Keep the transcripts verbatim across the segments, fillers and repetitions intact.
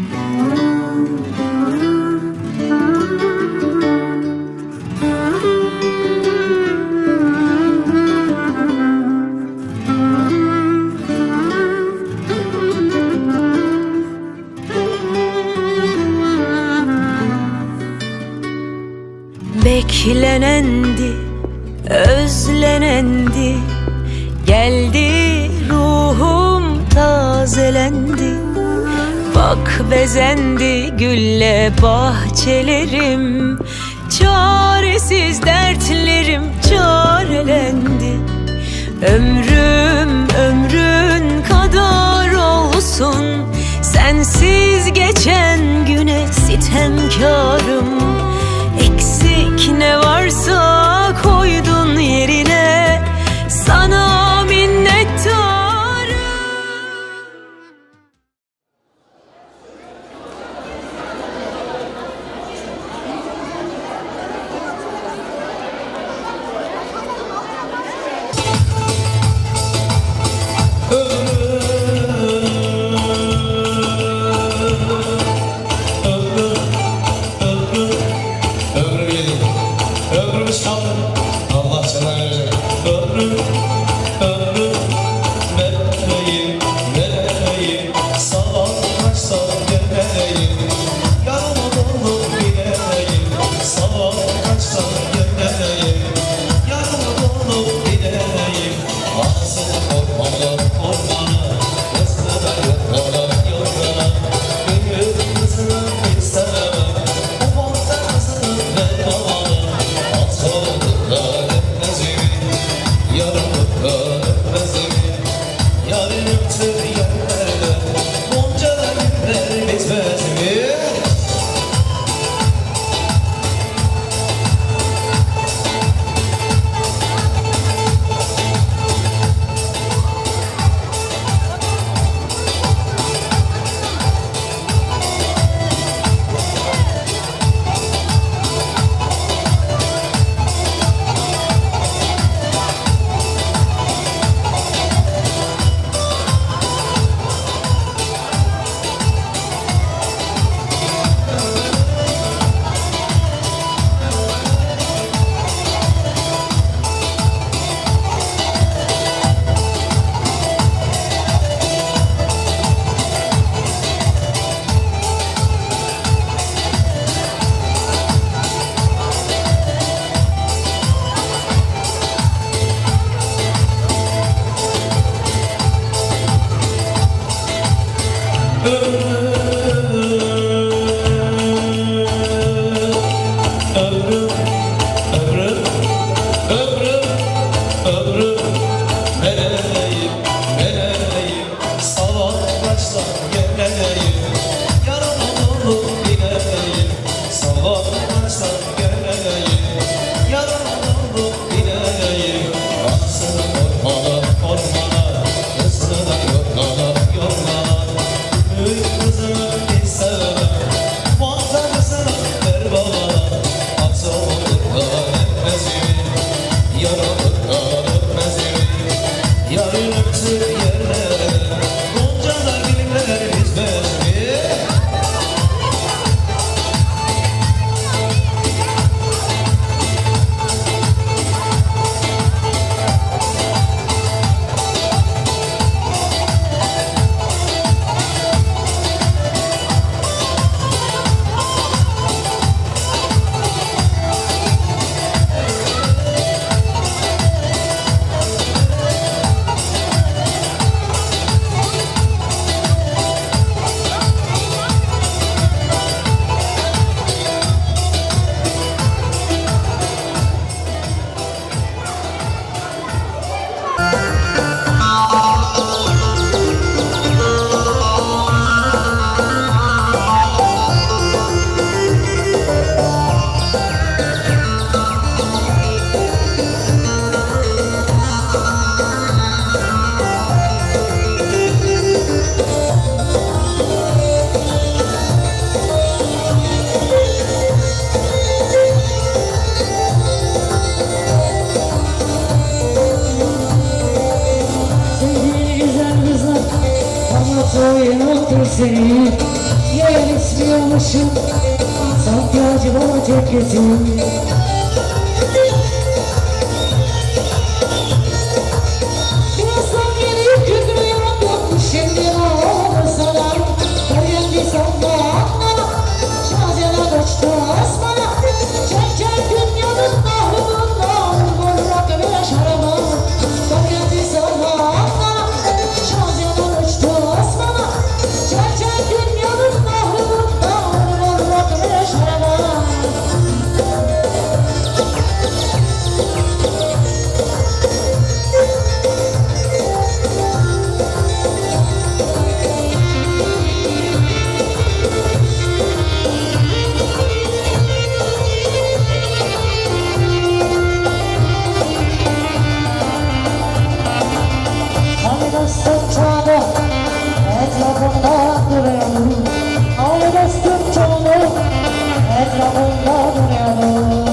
Beklenendi, özlenendi, geldi ruhum tazelendi. Bak bezendi gülle bahçelerim, çaresiz dertlerim çarelendi. Ömrüm ömrün kadar olsun, sensiz geçen güne sitemkarım. Eksik ne varsa koydun yerine, sana minnettarım. Allah sana verecek. Ömrüm, ömrüm, vermeyim, vermeyim. Sabah kaçsa gelmeyim, yarama dolu gideyim. Sabah kaçsa gelmeyim, yarama dolu gideyim. Ağzını korkmalar ormana, kızlara yollara yollara. Gönül kızını istemem, bu manzarasını ver bana. Seni Yeğen istiyormuşum sanki acıma ceketim. Birazdan gelip kükrüyorum şimdi ağlar sana. Dayandı zamanla şazena kaçtı asmana. Çek çek dünyanın nahrından vurrak bir şaraba. Dayandı zamanla şazena kaçtı asmana. Çek çek dünyanın nahrından vurrak bir şaraba. Hani dostum canı etrafımda duruyor. Hani dostum canı etrafımda duruyor.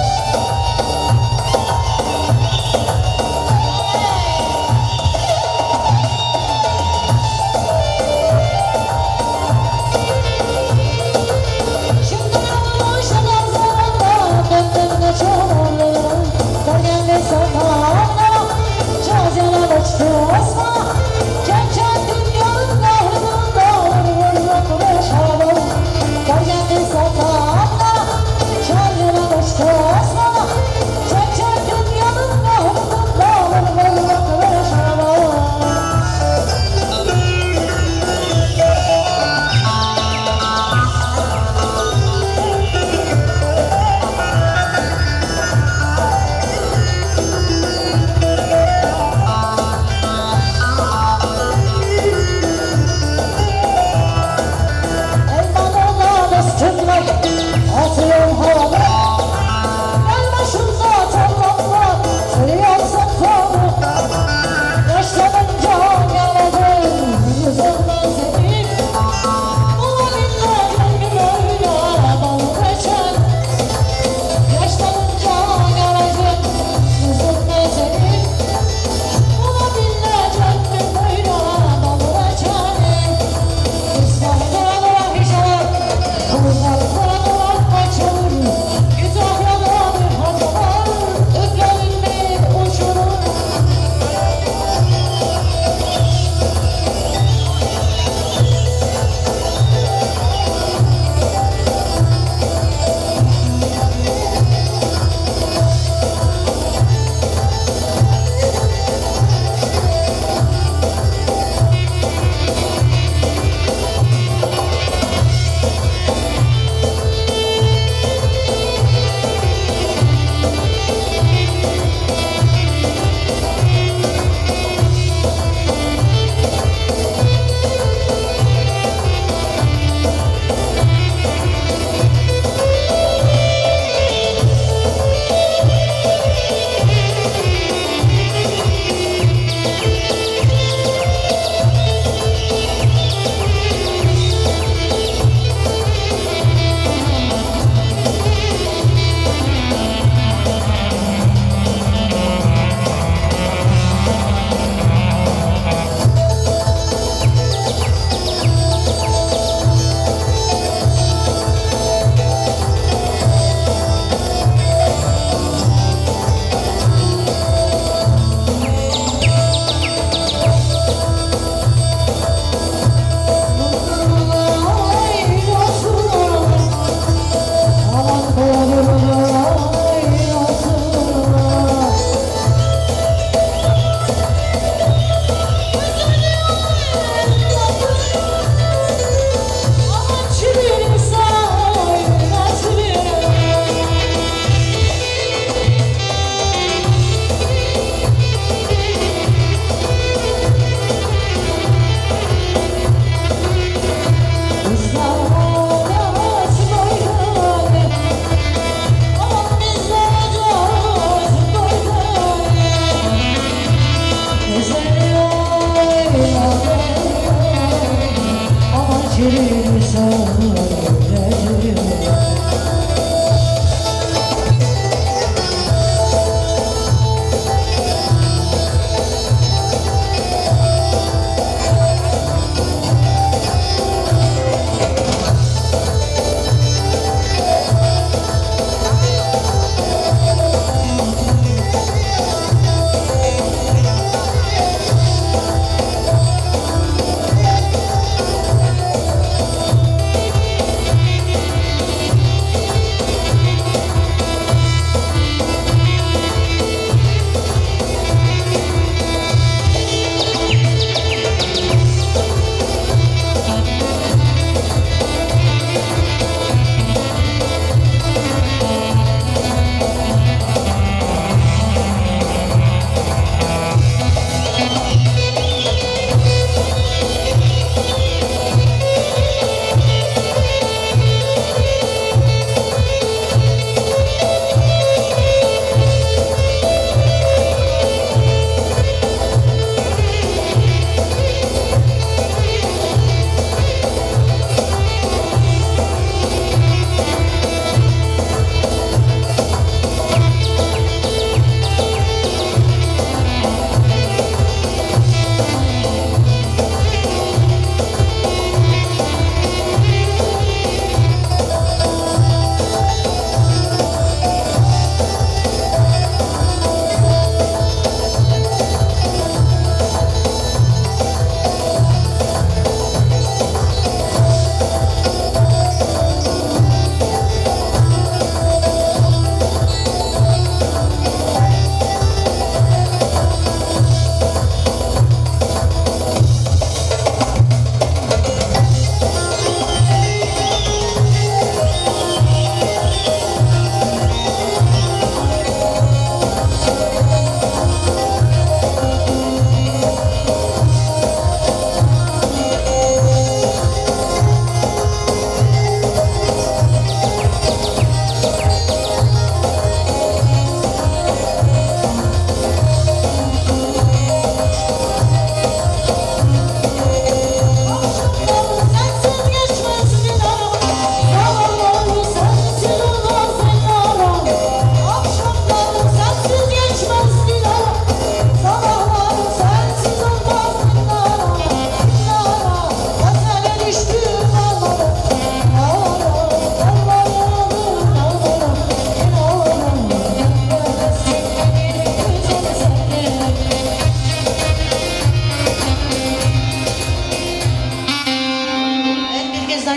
Şimdi yanılmış adam zararla döndüm de çoğalım. Dergenli zamanla şazena kaçtı asma. Çek çek dünyanın kahrından vurmak ve şarabı. Dergenli zamanla şazena kaçtı asma. Çek çek dünyanın kahrından vurmak ve şarabı. Elmanına dostum var, atıyorum havada. El başımda tarlamla, sürüyorum safhamı. Yaşlanınca geledim, yüzümden senin. Bulabilme gönlüm öyle bal geçen. Yaşlanınca geledim, yüzümden senin. Bulabilme gönlüm öyle bal geçen. İstanbul'a hicret, Kuzaklara kaçılır. Kütahya'da bir hazar, öplerimle uçurur.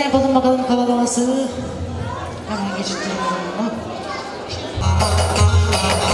yapalım bakalım kavalaması. Hemen geçittirelim bunu.